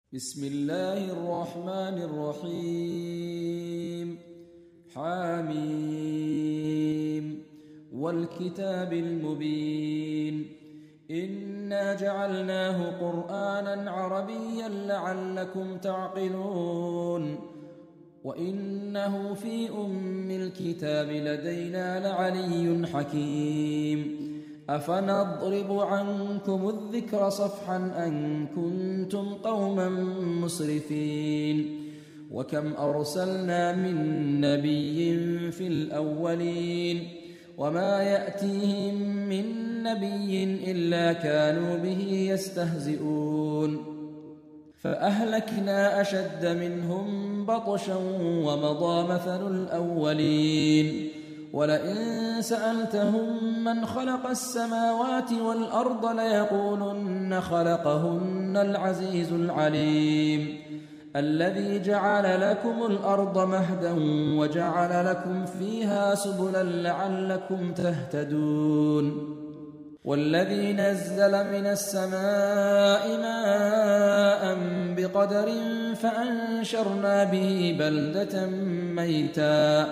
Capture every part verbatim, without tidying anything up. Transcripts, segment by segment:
بسم الله الرحمن الرحيم. حاميم والكتاب المبين إنا جعلناه قرآنا عربيا لعلكم تعقلون وإنه في أم الكتاب لدينا لعلي حكيم. أفنضرب عنكم الذكر صفحا أن كنتم قوما مسرفين. وكم أرسلنا من نبي في الأولين وما يأتيهم من نبي إلا كانوا به يستهزئون. فأهلكنا أشد منهم بطشا ومضى مثل الأولين. ولئن سألتهم من خلق السماوات والأرض ليقولن خلقهن العزيز العليم. الذي جعل لكم الأرض مهدا وجعل لكم فيها سبلا لعلكم تهتدون. والذي نزل من السماء ماء بقدر فأنشرنا به بلدة ميتا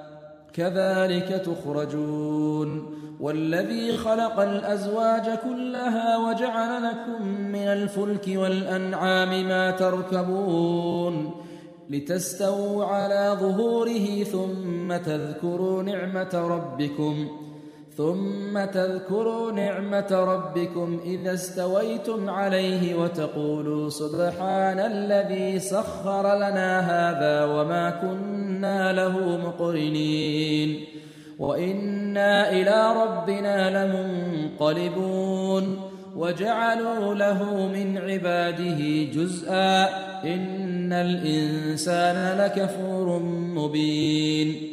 كذلك تخرجون. والذي خلق الأزواج كلها وجعل لكم من الفلك والأنعام ما تركبون لتستووا على ظهوره ثم تذكروا نعمة ربكم ثم تذكروا نعمة ربكم إذا استويتم عليه وتقولوا سبحان الذي سخر لنا هذا وما كنا له مقرنين وإنا إلى ربنا لمنقلبون. وجعلوا له من عباده جزءا إن الإنسان لكفور مبين.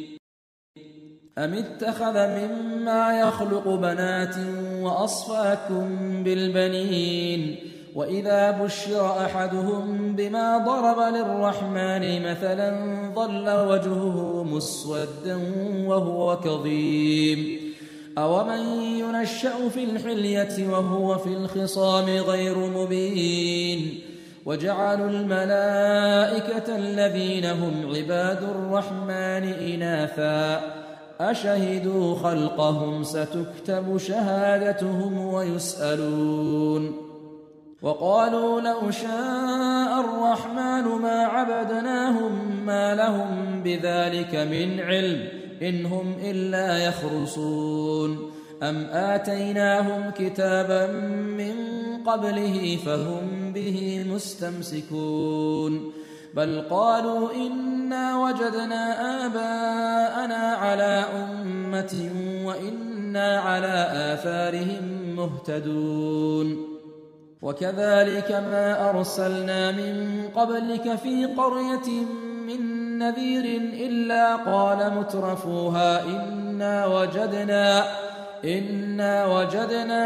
أم اتخذ مما يخلق بنات وأصفاكم بالبنين وإذا بشر أحدهم بما ضرب للرحمن مثلا ظل وجهه مسودا وهو كظيم. أومن ينشأ في الحلية وهو في الخصام غير مبين. وجعلوا الملائكة الذين هم عباد الرحمن إناثا أشهدوا خلقهم ستكتب شهادتهم ويسألون. وقالوا لو شاء الرحمن ما عبدناهم ما لهم بذلك من علم إن هم إلا يخرصون. أم آتيناهم كتابا من قبله فهم به مستمسكون. بل قالوا إنا وجدنا آباءنا على أمة وإنا على آثارهم مهتدون. وكذلك ما أرسلنا من قبلك في قرية من نذير إلا قال مترفوها إنا وجدنا إنا وجدنا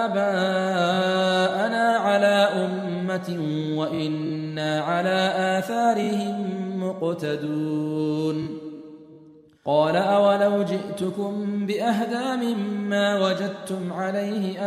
آباءنا على أمة وإنا على آثارهم مقتدون. قال أولو جئتكم بأهدى مما وجدتم عليه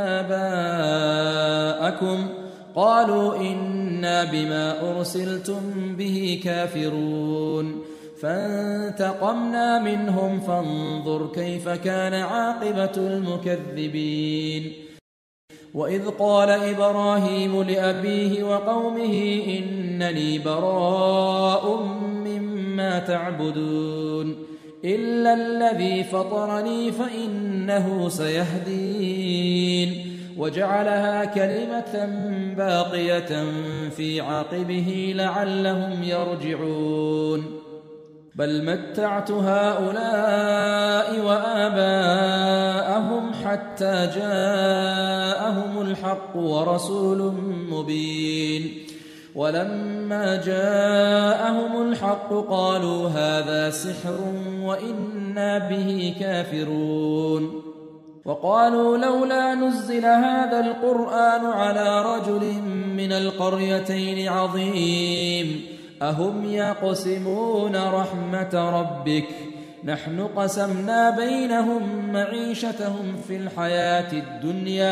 آباءكم قالوا إنا بما أرسلتم به كافرون. فانتقمنا منهم فانظر كيف كان عاقبة المكذبين. وإذ قال إبراهيم لأبيه وقومه إنني براء مما تعبدون إلا الذي فطرني فإنه سيهدين. وجعلها كلمة باقية في عقبه لعلهم يرجعون. بل متعت هؤلاء وآباءهم حتى جاءهم الحق ورسول مبين. ولما جاءهم الحق قالوا هذا سحر وإنا به كافرون. وقالوا لولا نزل هذا القرآن على رجل من القريتين عظيم أهم يقسمون رحمة ربك نحن قسمنا بينهم معيشتهم في الحياة الدنيا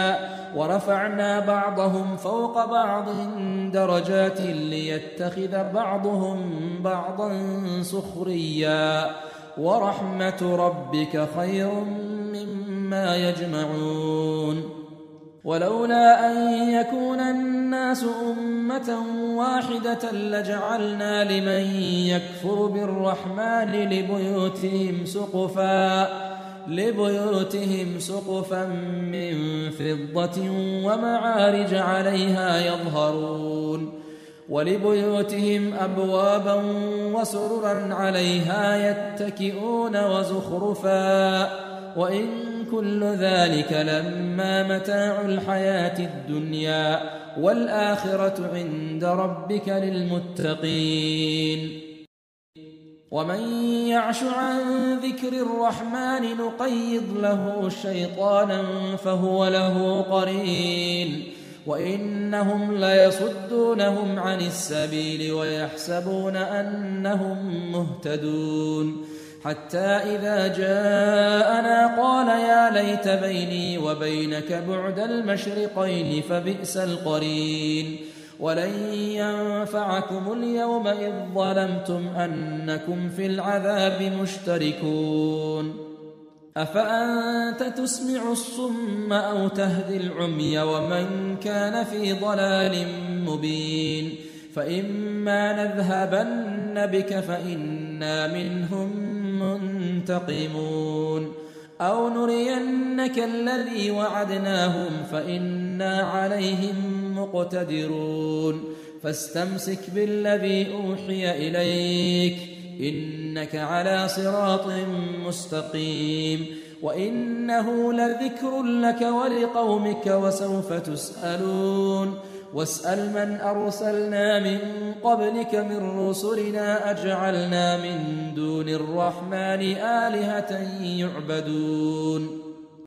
ورفعنا بعضهم فوق بعض درجات ليتخذ بعضهم بعضا سخريا ورحمة ربك خير مما يجمعون ولولا أن يكون الناس أمة واحدة لجعلنا لمن يكفر بالرحمن لبيوتهم سقفا لبيوتهم سقفا من فضة ومعارج عليها يظهرون ولبيوتهم أبوابا وسررا عليها يتكئون وزخرفا وإن كل ذلك لما متاع الحياة الدنيا والآخرة عند ربك للمتقين ومن يعش عن ذكر الرحمن نقيض له شيطانا فهو له قرين وإنهم ليصدونهم عن السبيل ويحسبون أنهم مهتدون حتى إذا جاءنا قال يا ليت بيني وبينك بعد المشرقين فبئس القرين ولن ينفعكم اليوم إذ ظلمتم أنكم في العذاب مشتركون أفأنت تسمع الصم أو تهدي العمي ومن كان في ضلال مبين فإما نذهبن بك فإنا منهم منتقمون أو نرينك الذي وعدناهم فإنا عليهم مقتدرون فاستمسك بالذي أوحي إليك إنك على صراط مستقيم وإنه لذكر لك ولقومك وسوف تسألون واسأل من أرسلنا من قبلك من رسلنا أجعلنا من دون الرحمن آلهة يعبدون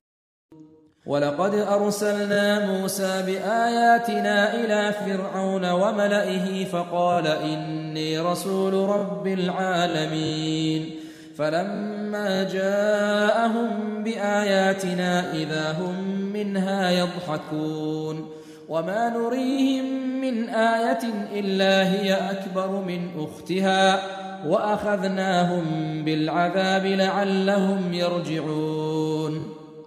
ولقد أرسلنا موسى بآياتنا إلى فرعون وملئه فقال إني رسول رب العالمين فلما جاءهم بآياتنا إذا هم منها يضحكون وما نريهم من آية إلا هي أكبر من أختها وأخذناهم بالعذاب لعلهم يرجعون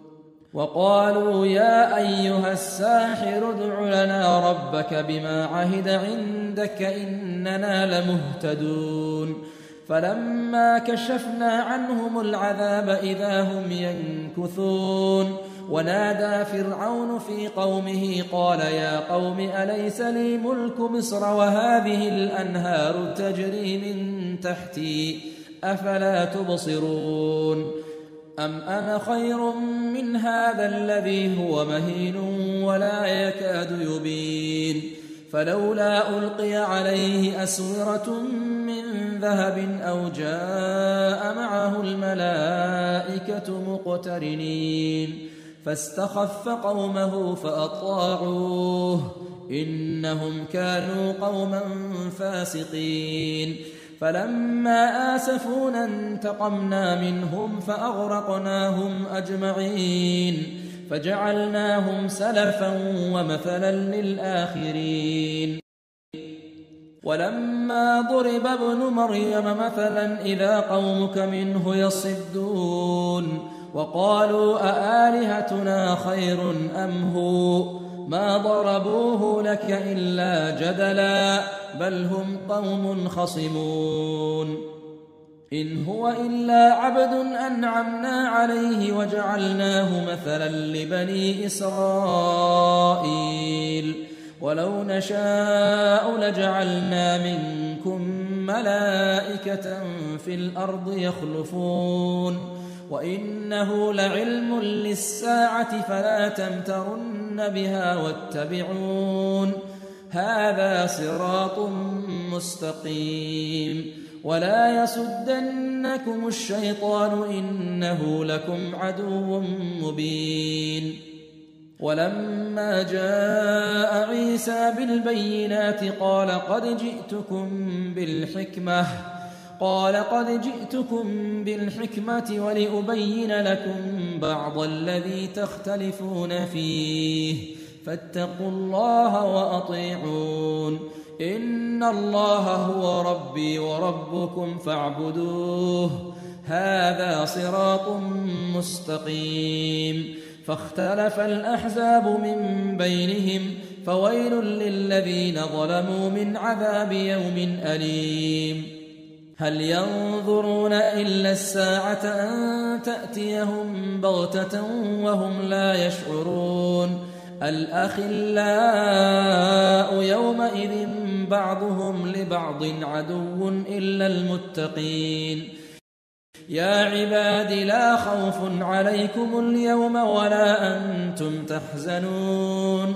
وقالوا يا أيها الساحر ادع لنا ربك بما عهد عندك إننا لمهتدون فلما كشفنا عنهم العذاب إذا هم ينكثون ونادى فرعون في قومه قال يا قوم أليس لي ملك مصر وهذه الأنهار تجري من تحتي أفلا تبصرون أم أنا خير من هذا الذي هو مهين ولا يكاد يبين فلولا ألقي عليه أسورة من ذهب أو جاء معه الملائكة مقترنين فاستخف قومه فأطاعوه إنهم كانوا قوما فاسقين فلما آسفونا انتقمنا منهم فأغرقناهم أجمعين فجعلناهم سلفا ومثلا للآخرين ولما ضرب ابن مريم مثلا إذا قومك منه يصدون وقالوا أآلهتنا خير أم هو ما ضربوه لك إلا جدلا بل هم قوم خصمون إن هو إلا عبد أنعمنا عليه وجعلناه مثلا لبني إسرائيل ولو نشاء لجعلنا منكم ملائكة في الأرض يخلفون وإنه لعلم للساعة فلا تمترن بها واتبعون هذا صراط مستقيم ولا يصدنكم الشيطان إنه لكم عدو مبين ولما جاء عيسى بالبينات قال قد جئتكم بالحكمة قال قد جئتكم بالحكمة ولأبين لكم بعض الذي تختلفون فيه فاتقوا الله وأطيعون إن الله هو ربي وربكم فاعبدوه هذا صراط مستقيم فاختلف الأحزاب من بينهم فويل للذين ظلموا من عذاب يوم أليم هل ينظرون إلا الساعة أن تأتيهم بغتة وهم لا يشعرون الأخلاء يومئذ بعضهم لبعض عدو إلا المتقين يا عباد لا خوف عليكم اليوم ولا أنتم تحزنون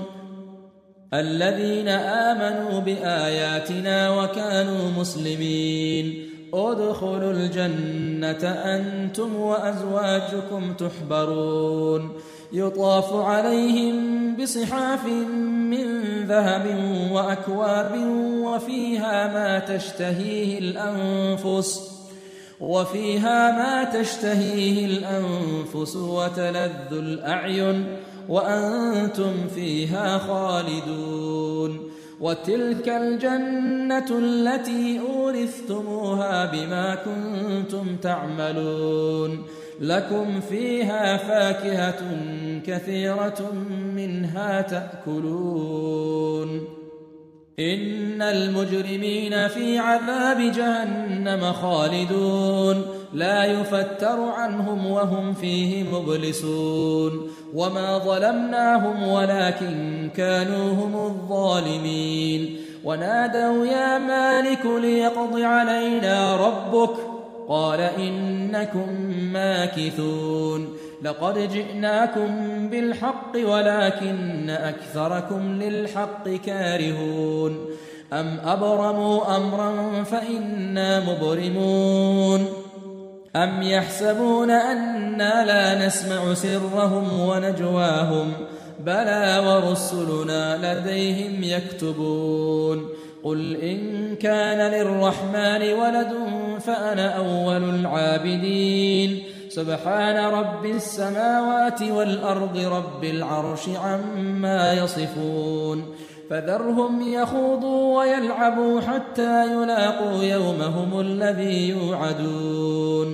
الذين آمنوا بآياتنا وكانوا مسلمين ادخلوا الجنة أنتم وأزواجكم تحبرون يطاف عليهم بصحاف من ذهب وأكواب وفيها ما تشتهيه الأنفس وفيها ما تشتهيه الأنفس وتلذ الأعين وأنتم فيها خالدون وتلك الجنة التي أورثتموها بما كنتم تعملون لكم فيها فاكهة كثيرة منها تأكلون إن المجرمين في عذاب جهنم خالدون لا يفتر عنهم وهم فيه مبلسون وما ظلمناهم ولكن كانوا هم الظالمين ونادوا يا مالك ليقض علينا ربك قال إنكم ماكثون لقد جئناكم بالحق ولكن أكثركم للحق كارهون أم أبرموا أمرا فإنا مبرمون أم يحسبون أنا لا نسمع سرهم ونجواهم بلى ورسلنا لديهم يكتبون قل إن كان للرحمن ولد فأنا أول العابدين سبحان رب السماوات والأرض رب العرش عما يصفون فذرهم يخوضوا ويلعبوا حتى يلاقوا يومهم الذي يوعدون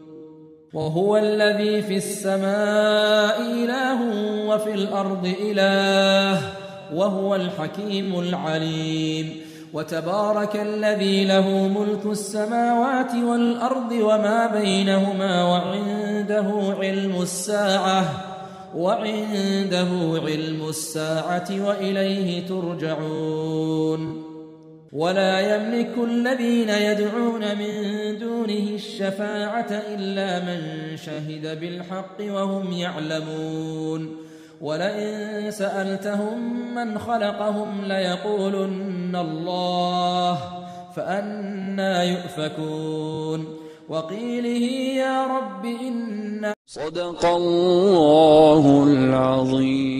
وهو الذي في السماء إله وفي الأرض إله وهو الحكيم العليم وتبارك الذي له ملك السماوات والأرض وما بينهما وعنده علم الساعة وعنده علم الساعة وإليه ترجعون ولا يملك الذين يدعون من دونه الشفاعة إلا من شهد بالحق وهم يعلمون ولئن سألتهم من خلقهم ليقولن الله فأنى يؤفكون وقيله يا رب إن صدق الله العظيم.